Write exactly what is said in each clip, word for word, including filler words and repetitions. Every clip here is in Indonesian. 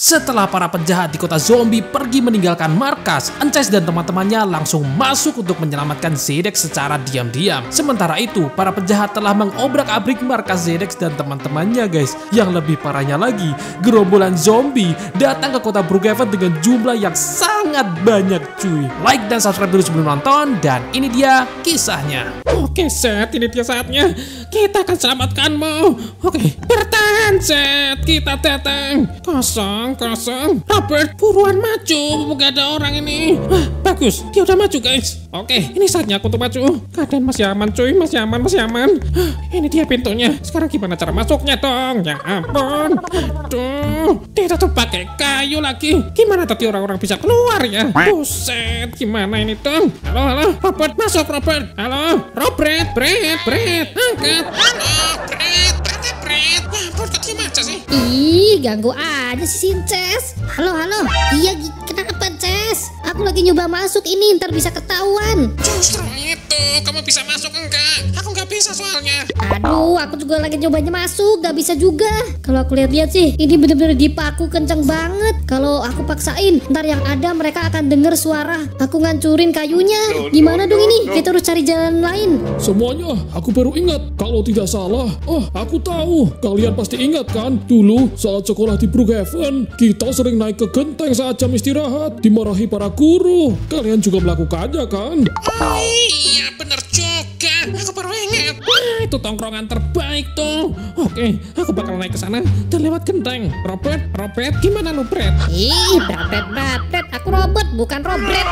Setelah para penjahat di kota zombie pergi meninggalkan markas, Ences dan teman-temannya langsung masuk untuk menyelamatkan Zedek secara diam-diam. Sementara itu, para penjahat telah mengobrak-abrik markas Zedek dan teman-temannya guys. Yang lebih parahnya lagi, gerombolan zombie datang ke kota Brookhaven dengan jumlah yang sangat banyak cuy. Like dan subscribe dulu sebelum nonton, dan ini dia kisahnya. Oke Zed, ini dia saatnya. Kita akan selamatkanmu. Oke, bertahan Zed, kita datang. Kosong, kosong. Robert, buruan maju, gak ada orang ini. Wah, bagus, dia udah maju guys. Oke, ini saatnya aku untuk maju. Keadaan masih aman cuy, masih aman, masih aman. Hah, ini dia pintunya. Sekarang gimana cara masuknya dong? Ya ampun. Aduh, dia tuh pakai kayu lagi. Gimana tadi orang-orang bisa keluar ya? Buset, gimana ini dong? Halo, halo, Robert, masuk Robert. Halo, Robert, Brett, Brett, angkat. Halo, Brett, Brett, Brett. Ya ampun, kok diem aja sih? Ih, ganggu aja sih Ces. Halo, halo. Iya, kenapa Ces? Aku lagi nyoba masuk ini, ntar bisa ketahuan. Justru itu, kamu bisa masuk enggak? Aku nggak bisa soalnya. Aduh, aku juga lagi nyobanya masuk, gak bisa juga. Kalau aku lihat-lihat sih, ini bener-bener dipaku kenceng banget. Kalau aku paksain, ntar yang ada mereka akan denger suara aku ngancurin kayunya. Gimana dong ini? Kita harus cari jalan lain. Semuanya, aku baru ingat. Kalau tidak salah, oh aku tahu. Kalian pasti ingat kan? Dulu saat sekolah di Brookhaven, kita sering naik ke genteng saat jam istirahat, dimarahi para guru. Kalian juga melakukannya kan? Oh iya, bener juga. Aku baru ingat. Wah, itu tongkrongan terbaik tuh. Oke, aku bakal naik ke sana dan lewat genteng. Robert, Robert, gimana lu, Brett? Ih, Brapet, Brapet. Aku robot, bukan Robert.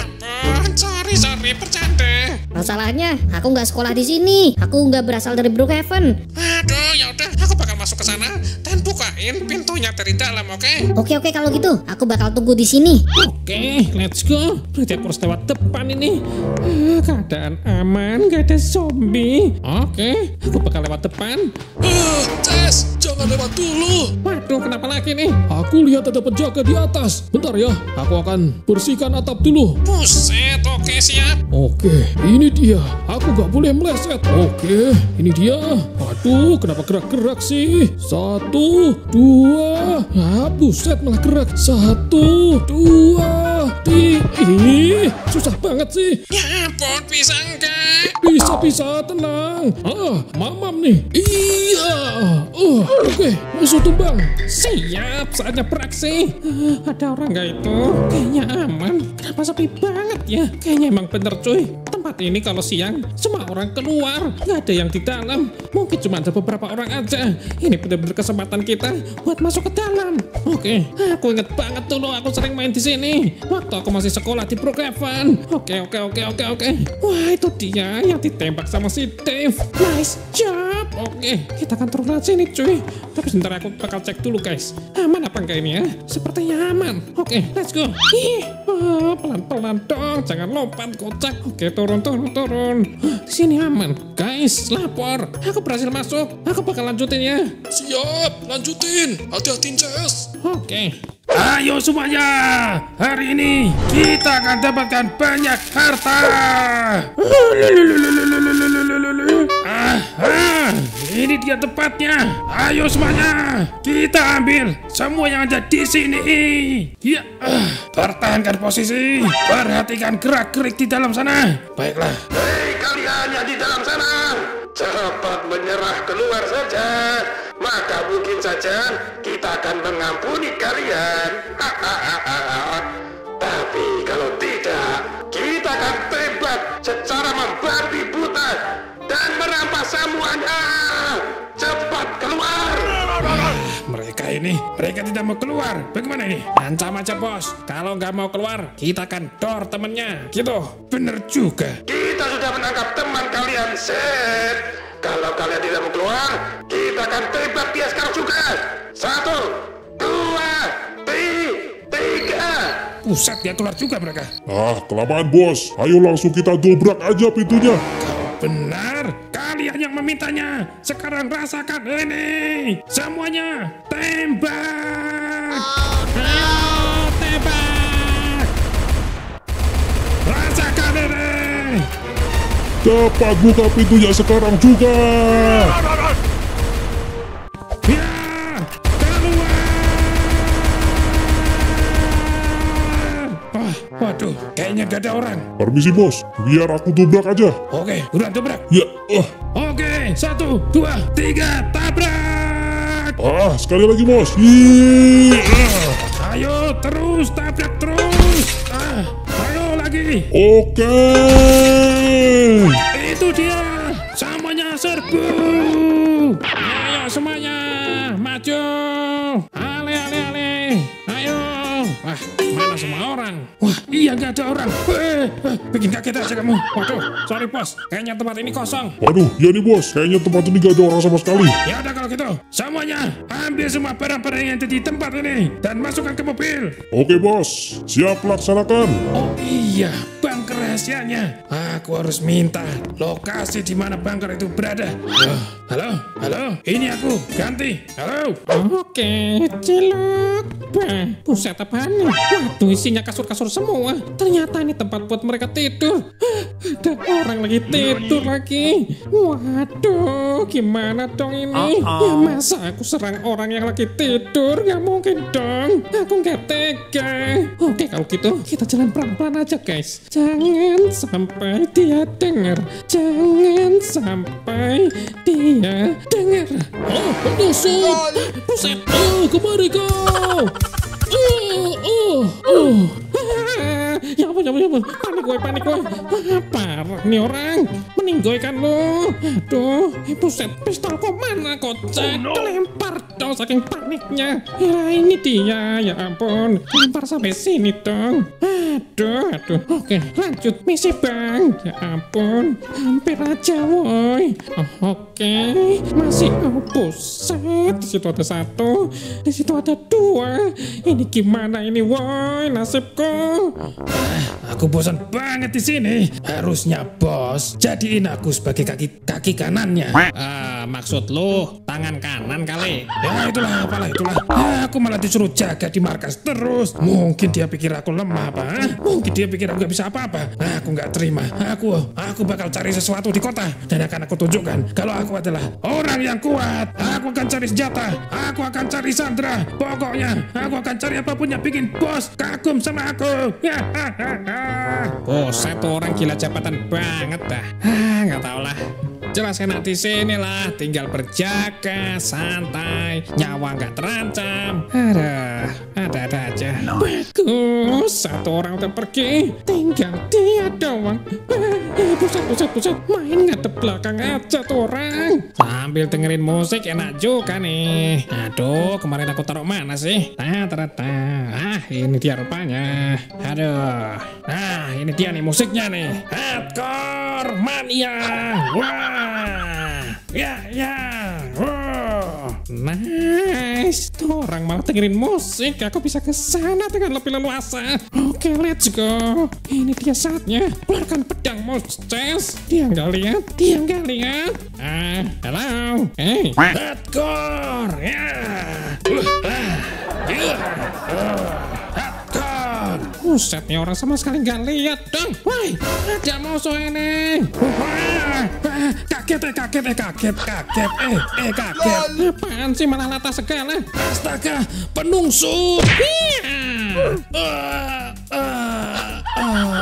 Oh, sorry, sorry, bercanda. Masalahnya, aku nggak sekolah di sini. Aku nggak berasal dari Brookhaven. Aduh, ya udah, aku bakal masuk ke sana dan bukain pintunya dari dalam, oke? Oke, oke kalau gitu, aku bakal tunggu di sini. Oke, let's go. Berarti aku harus lewat depan ini. Ah, keadaan aman, gak ada zombie. Oke, aku bakal lewat depan. Ah, Ces, jangan lewat dulu. Waduh, kenapa lagi nih? Aku lihat ada penjaga di atas. Bentar ya, aku akan bersihkan atap dulu. Buset, oke siap. Oke, ini dia. Aku gak boleh meleset. Oke, ini dia. Waduh, kenapa gerak-gerak sih? Satu, dua. Ah, buset malah gerak. Satu, dua, tiga. Ih, susah banget sih. Ya ampun, bisa enggak? Bisa-bisa, tenang. Ah, mamam nih. Iya. Oh, oke, musuh tumbang. Siap, saatnya beraksi. Ah, ada orang nggak itu? Kayaknya aman. Kenapa sepi banget ya? Kayaknya emang bener cuy. Tempat ini kalau siang semua orang keluar, nggak ada yang di dalam. Mungkin cuma ada beberapa orang aja. Ini bener-bener kesempatan kita buat masuk ke dalam. Oke, aku inget banget dulu aku sering main di sini. Waktu aku masih sekolah di Brookhaven. Oke, oke, oke, oke, oke. Wah, itu dia yang ditembak sama si Dave. Nice job. Oke, kita akan turun aja nih cuy. Tapi sebentar aku bakal cek dulu guys. Aman apa enggak ini ya? Sepertinya aman. Oke, let's go. Ih, oh, pelan-pelan dong. Jangan lompat kocak. Oke, turun, turun, turun. Hah, di sini aman. Guys, lapor. Aku berhasil masuk. Aku bakal lanjutin ya. Siap, lanjutin. Hati-hati, Ces. Oke. Ayo semuanya, hari ini kita akan dapatkan banyak harta. Aha, ini dia tempatnya. Ayo semuanya, kita ambil semua yang ada di sini. Ya, ah, pertahankan posisi, perhatikan gerak-gerik di dalam sana. Baiklah. Hei kalian yang di dalam sana, cepat menyerah keluar saja. Maka mungkin saja kita akan mengampuni kalian. Tapi kalau tidak, kita akan tembak secara membabi buta dan merampas semuanya. Cepat keluar. Mereka ini, mereka tidak mau keluar. Bagaimana ini? Ancam aja bos. Kalau nggak mau keluar, kita akan dor temennya. Gitu. Bener juga. Kita sudah menangkap teman kalian, Seth. Kalau kalian tidak mau keluar, kita akan tembak dia sekarang juga. Satu, dua, tiga. Pusat, dia keluar juga mereka. Ah, kelamaan bos. Ayo langsung kita dobrak aja pintunya. Benar, kalian yang memintanya. Sekarang rasakan ini. Semuanya, tembak. Ayo, tembak. Rasakan ini. Cepat buka pintunya sekarang juga. Ya, keluar. Waduh, kayaknya gak ada orang. Permisi bos, biar aku dobrak aja. Oke, udah dobrak. Ya, ah, Oke, satu, dua, tiga, tabrak. ah, sekali lagi bos. Yeay, ah. Ayo terus, tabrak terus. Ah, ayo lagi. Oke. Itu dia, semuanya serbu. Ayo semuanya, maju. Ale, ale, ale. Ayo. Wah, mana semua orang? Wah, iya nggak ada orang. Eh, eh, bikin kaget aja kamu. Waduh, sorry bos, kayaknya tempat ini kosong. Waduh, ya nih bos, kayaknya tempat ini gak ada orang sama sekali. Ya udah kalau gitu, semuanya ambil semua barang-barang yang ada di tempat ini dan masukkan ke mobil. Oke bos, siap laksanakan. Oh iya, bunker rahasianya. Aku harus minta lokasi di mana bunker itu berada. Oh, halo, halo, ini aku, ganti. Halo. Oke, cilok. Bah, buset apaan nih? Waduh, isinya kasur-kasur semua. Ternyata ini tempat buat mereka tidur. Ada orang lagi tidur lagi. Waduh, gimana dong ini? Ya masa aku serang orang yang lagi tidur? Gak mungkin dong. Aku gak tega. Oke, kalau gitu kita jalan pelan-pelan aja guys. Jangan sampai dia dengar. Jangan sampai dia dengar. Oh, penyusup. Buset. Oh, kemari kau. Oh, oh, oh. Ya ampun, ya ampun, ya ampun. Panik gue, panik gue. Wah, parah nih orang. Meninggoy kan lo. Aduh, eh, buset. Pistol kok mana kocak? Kelempar dong saking paniknya. Ya ini dia, ya ampun. Kelempar sampai sini dong. Aduh, aduh. Oke, lanjut misi bang. Ya ampun, hampir aja woi. Oh, oke, masih oh, buset. Di situ ada satu, di situ ada dua. Ini gimana ini woi nasibku? Ah, aku bosan banget di sini. Harusnya bos jadiin aku sebagai kaki kaki kanannya. Ah, maksud lu tangan kanan kali? Ya itulah, apalah itulah. Ah, aku malah disuruh jaga di markas terus. Mungkin dia pikir aku lemah apa? Mungkin dia pikir aku gak bisa apa-apa. Nah, aku nggak terima. Aku aku bakal cari sesuatu di kota dan akan aku tunjukkan kalau aku adalah orang yang kuat. Aku akan cari senjata. Aku akan cari Sandra. Pokoknya aku akan cari apapun yang bikin bos kagum sama aku. Ya. Oh, satu orang gila jabatan banget dah. Ah, nggak tahu lah. Jelas enak di sini lah, tinggal berjaga, santai, nyawa nggak terancam. Ada, ada-ada aja. Bagus, satu orang udah pergi, tinggal dia doang. Eh, pusat, pusat, pusat, main ngadep belakang aja tuh orang. Sambil dengerin musik enak juga nih. Aduh, kemarin aku taruh mana sih? Nah, ternyata, ah ini dia rupanya. Aduh, nah ini dia nih musiknya nih. Hardcore Mania. Wah. Ya, ya, wow, nice. Tuh orang malah dengerin musik. Aku bisa ke sana dengan lebih leluasa. Oke, let's go. Ini dia saatnya. Keluarkan pedang Moses. Dia nggak lihat. Dia nggak lihat. Ah, halo. Hey, hardcore. Ya. Uh, ah, yeah. Uh, hardcore. Buset nih orang sama sekali nggak lihat dong. Woi, ada musuh ini. Wah, kaget eh, kaget eh, kaget, kaget eh, eh kaget. Apaan sih malah latah segala? Astaga, penungsu. Iya. Uh, uh, uh.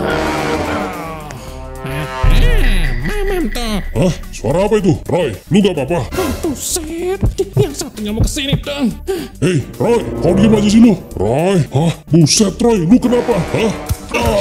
Mamam tuh. Hah? Suara apa itu? Roy, lu gak apa-apa? Oh, buset. Yang satunya mau kesini dong. Hei, Roy, kau diem aja sih lu. Roy, hah? Buset, Roy, lu kenapa? Hah? Ah.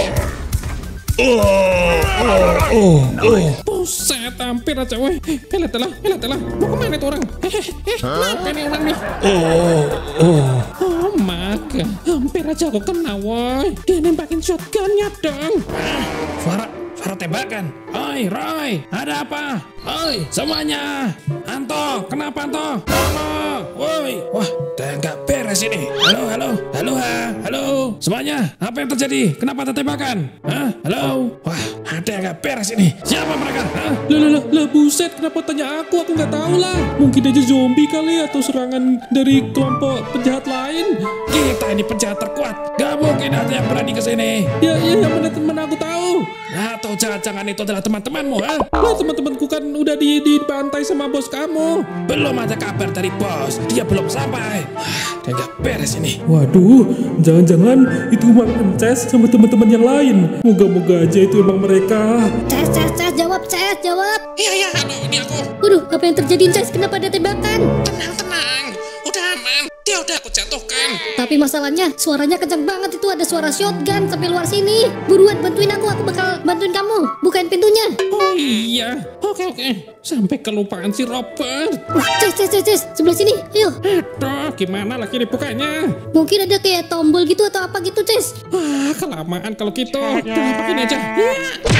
Ah, ah, ah, ah. Buset, hampir aja weh. Eh, lihat lah, lihat lah. Mau kemana tuh orang? Eh, eh, eh, kenapa nih orang nih? Ah, ah. Oh my god, hampir aja aku kena woi. Dia nembakin shotgunnya dong. Ah, suara, suara tembakan. Oi, Roy, ada apa? Oi, semuanya. Anto, kenapa Anto? Tolong, woi. Wah, udah nggak beres ini. Halo, halo, halo, ha, halo. Semuanya, apa yang terjadi? Kenapa ada tembakan? Hah? Halo? Wah, ada yang nggak beres ini. Siapa mereka? Hah? Lah, lah, lah, lah, buset, kenapa tanya aku? Aku nggak tahu lah. Mungkin aja zombie kali atau serangan dari kelompok penjahat lain. Kita ini penjahat terkuat. Gak mungkin ada yang berani ke sini. Ya, ya, yang mana teman aku tahu. Atau jangan-jangan itu adalah teman-temanmu, ha? Lah, teman-temanku kan udah di dibantai sama bos kamu. Belum ada kabar dari bos. Dia belum sampai. Ah, dia nggak beres ini. Waduh, jangan-jangan jangan-jangan itu Mang Ences sama teman-teman yang lain. Moga-moga aja itu emang mereka. Ces, Ces, Ces, jawab, Ces, jawab. Iya, iya, halo, ini aku. Waduh, apa yang terjadi, Ces? Kenapa ada tembakan? Tenang, tenang. Udah aman. Dia udah aku jatuhkan. Tapi masalahnya suaranya kencang banget, itu ada suara shotgun sampai luar sini. Buruan bantuin aku, aku bakal bantuin kamu. Bukain pintunya. Oh iya, oke oke. Sampai kelupaan si Robert. Wah, Ces, Ces, Ces, Ces, sebelah sini. Ayo. Aduh, gimana lagi dibukanya? Mungkin ada kayak tombol gitu atau apa gitu, Ces. Wah, kelamaan kalau gitu. Udah pakai aja. Ya,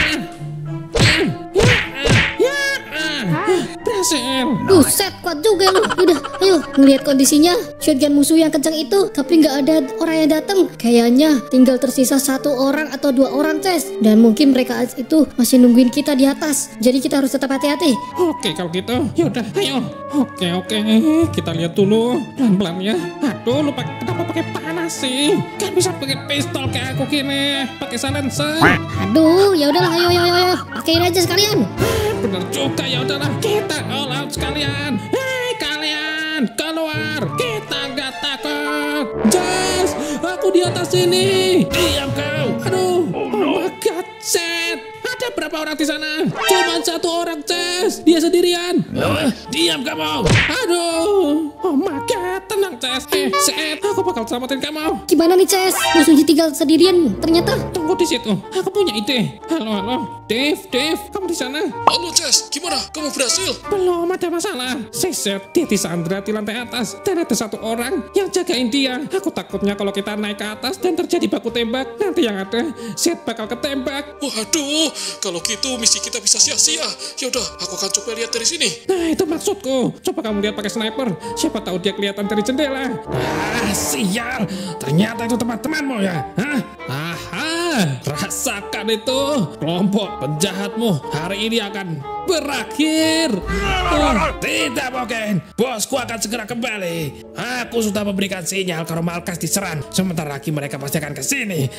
ya, ya, ya. Berhasil. Buset, kuat juga lu. Udah, ayo. Ngelihat kondisinya, shotgun musuh yang kencang itu, tapi nggak ada orang yang datang. Kayaknya tinggal tersisa satu orang atau dua orang, Ces. Dan mungkin mereka itu masih nungguin kita di atas. Jadi kita harus tetap hati-hati. Oke kalau gitu, yaudah, ayo. Oke oke, kita lihat dulu pelan-pelan ya. Aduh, lupa kenapa pakai panas sih? Kan bisa pakai pistol kayak aku gini, pakai silencer. Aduh, ya udahlah, ayo, ayo, ayo, ayo. Pakein aja sekalian. Bener juga, ya udahlah, kita all out sekalian. Hei kalian, keluar, kita nggak takut. Ces, aku di atas sini. Diam kau. Aduh, oh my god, Set. Ada berapa orang di sana? Cuma satu orang, Ces. Dia sendirian. Oh, diam kamu. Aduh, oh my god, tenang Ces. Eh, Set, aku bakal selamatin kamu. Gimana nih, Ces? Musuhnya tinggal sendirian ternyata. Tunggu di situ, aku punya ide. Halo, halo, Dave, Dave, kamu di sana? Halo Ces, gimana? Kamu berhasil? Belum ada masalah. Si Set, dia di Sandra di lantai atas. Dan ada satu orang yang jagain dia. Aku takutnya kalau kita naik ke atas dan terjadi baku tembak, nanti yang ada Set bakal ketembak. Waduh, kalau gitu misi kita bisa sia-sia. Yaudah, aku akan coba lihat dari sini. Nah itu maksudku. Coba kamu lihat pakai sniper. Siapa tahu dia kelihatan dari jendela. Ah sial. Ternyata itu teman-temanmu ya. Hah? Aha. Rasakan itu. Kelompok penjahatmu hari ini akan berakhir. Oh, tidak mungkin. Bosku akan segera kembali. Aku sudah memberikan sinyal kalau markas diserang. Sebentar lagi mereka pasti akan ke sini.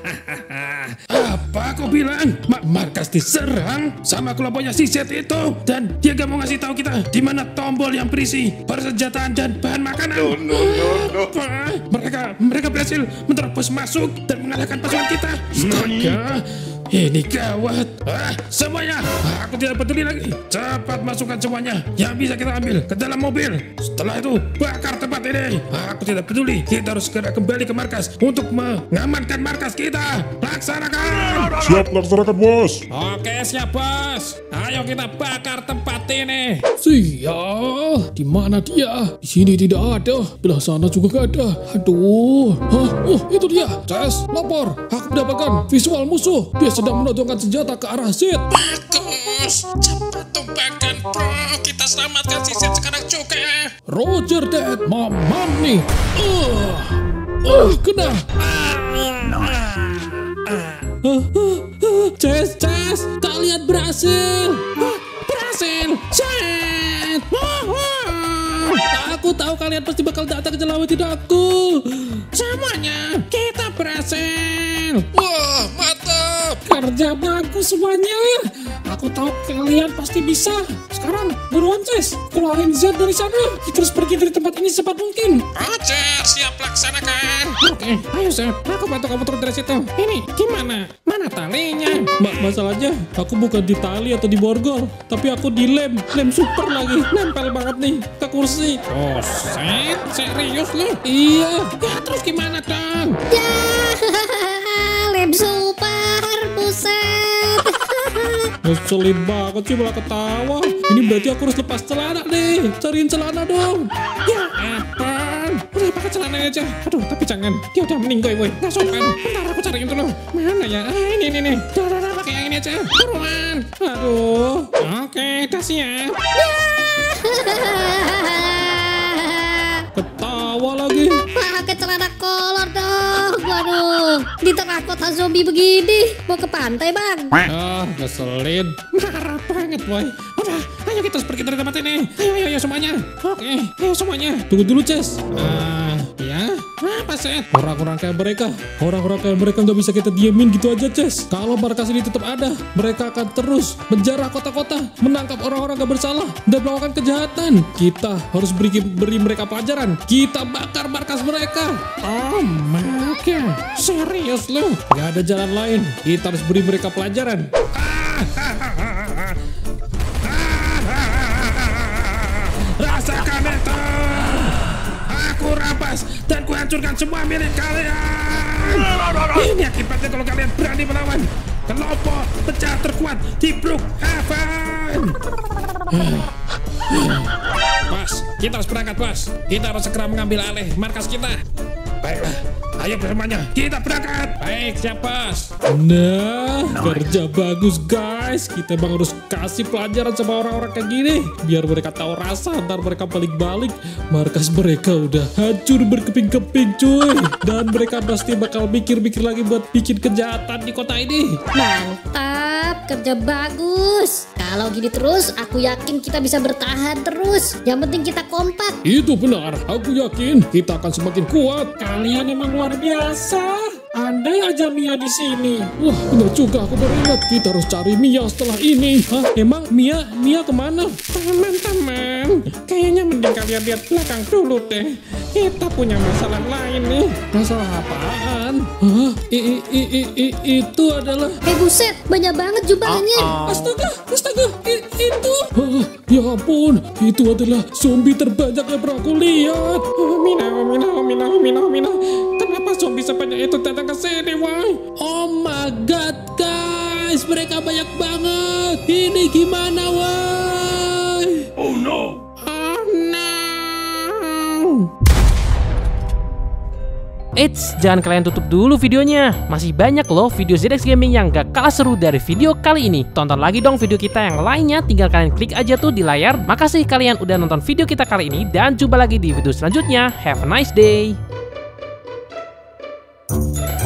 Apa aku bilang? Ma markas diserang sama kelompoknya si Set itu, dan dia gak mau ngasih tahu kita di mana tombol yang berisi persenjataan dan bahan makanan. No, no, no, no. Apa? Mereka mereka berhasil menerobos masuk dan mengalahkan pasukan kita. Astaga. Ini gawat. Ah, semuanya, aku tidak peduli lagi. Cepat masukkan semuanya yang bisa kita ambil ke dalam mobil. Setelah itu, bakar tempat ini. Aku tidak peduli. Kita harus segera kembali ke markas untuk mengamankan markas kita. Laksanakan. Siap, laksanakan bos. Oke, siap bos. Ayo kita bakar tempat ini. Sial, di mana dia? Di sini tidak ada. Belah sana juga gak ada. Aduh. Hah? Oh, itu dia. Ces, lapor. Aku mendapatkan visual musuh. Dia sedang menodongkan senjata ke arah Z. Bagus. Cepat tumbangkan, bro. Kita selamatkan si Set sekarang juga. Roger that, mamam nih. Uh, uh, kena. Ces, Ces, kalian berhasil. Wah, berhasil. Set. Wah, wah. Aku tahu kalian pasti bakal datang nyelamatin aku. Semuanya kita berhasil. Wah, mantap. Kerja bagus semuanya. Aku tahu kalian pasti bisa. Sekarang buruan Ces, keluarin Z dari sana. Kita harus pergi dari tempat ini secepat mungkin. Roger, siap laksanakan. Oke, ayo Zed, aku bantu kamu turun dari situ. Ini gimana? Mana talinya? Mbak, masalahnya aku bukan di tali atau di borgol, tapi aku di lem, lem super lagi. Nempel banget nih ke kursi. Oh, Zed, serius lu? Iya. Ya terus gimana dong? Ya, lem super, buset. Ngeselin banget sih, malah ketawa. Ini berarti aku harus lepas celana nih. Cariin celana dong. Ya ampun, udah pakai celana aja. Aduh, tapi jangan. Dia udah meninggal, boy. Nggak sopan. Bentar aku cariin dulu. Mana ya? Ah, ini, ini, ini. Udah, udah, udah, pakai yang ini aja. Buruan. Aduh. Oke, udah siap. Ketawa lagi. Pakai celana kolor dong. Waduh, di tengah kota zombie begini. Mau ke pantai, Bang? Ah, ngeselin. Marah banget, boy. Udah, ayo kita harus pergi dari tempat ini. Ayo, ayo, ayo semuanya. Oke, ayo semuanya. Tunggu dulu, Ces. Ah, ya. Apa sih? Orang-orang kayak mereka, orang-orang kayak mereka nggak bisa kita diemin gitu aja, Ces. Kalau markas ini tetap ada, mereka akan terus menjarah kota-kota, menangkap orang-orang gak bersalah, dan melakukan kejahatan. Kita harus beri, beri mereka pelajaran. Kita bakar markas mereka. Oh my god. Serius lu? Gak ada jalan lain. Kita harus beri mereka pelajaran. Rasakan itu. Aku rampas dan kuhancurkan semua milik kalian. Ini akibatnya kalau kalian berani melawan kelompok penjahat terkuat di Brookhaven. Bos, kita harus berangkat, bos. Kita harus segera mengambil alih markas kita. Baiklah, ayo semuanya, kita berangkat. Baik, siap, bos. Nah, kerja bagus guys. Kita emang harus kasih pelajaran sama orang-orang kayak gini. Biar mereka tahu rasa, ntar mereka balik-balik. Markas mereka udah hancur berkeping-keping cuy. Dan mereka pasti bakal mikir-mikir lagi buat bikin kejahatan di kota ini. Mantap, kerja bagus. Kalau gini terus, aku yakin kita bisa bertahan terus. Yang penting kita kompak. Itu benar, aku yakin kita akan semakin kuat. Kalian emang luar biasa. Andai aja Mia di sini. Wah, benar juga, aku baru ingat. Kita harus cari Mia setelah ini. Hah, emang Mia, Mia kemana? Teman-teman, kayaknya mending kalian lihat belakang dulu deh. Kita punya masalah lain nih. Masalah apaan? Hah, I, i, i, i, i, itu adalah... Eh buset, banyak banget jumlahnya. Astaga, astaga, i, itu... Hah, ya ampun, itu adalah zombie terbanyak yang pernah aku lihat. Oh, Mina, oh, Mina, oh, Mina, oh, Mina, oh, Mina. Kenapa zombie sebanyak itu datang ke sini, woi? Oh my god guys, mereka banyak banget. Ini gimana woi? Oh no. Oh, no. Eits, jangan kalian tutup dulu videonya. Masih banyak loh video Z X Gaming yang gak kalah seru dari video kali ini. Tonton lagi dong video kita yang lainnya, tinggal kalian klik aja tuh di layar. Makasih kalian udah nonton video kita kali ini, dan jumpa lagi di video selanjutnya. Have a nice day.